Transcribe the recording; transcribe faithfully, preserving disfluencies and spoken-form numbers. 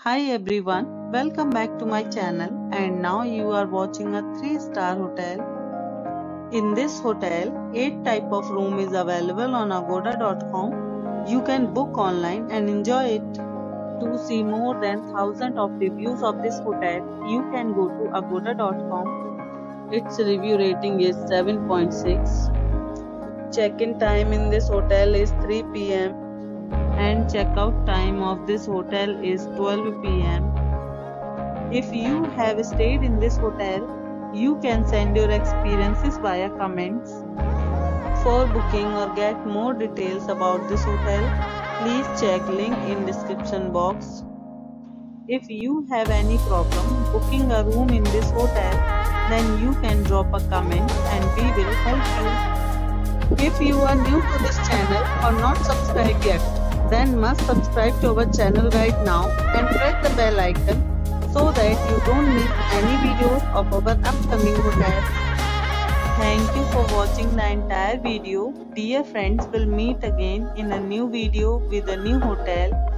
Hi everyone, welcome back to my channel and now you are watching a three star hotel. In this hotel, eight type of room is available on agoda dot com. You can book online and enjoy it. To see more than thousands of reviews of this hotel, you can go to agoda dot com. Its review rating is seven point six. Check-in time in this hotel is three p m and checkout time of this hotel is twelve p m If you have stayed in this hotel, you can send your experiences via comments. For booking or get more details about this hotel, please check link in description box. If you have any problem booking a room in this hotel, then you can drop a comment and we will help you. If you are new to this channel or not subscribed yet, then must subscribe to our channel right now and press the bell icon so that you don't miss any videos of our upcoming hotels. Thank you for watching the entire video. Dear friends, we'll meet again in a new video with a new hotel.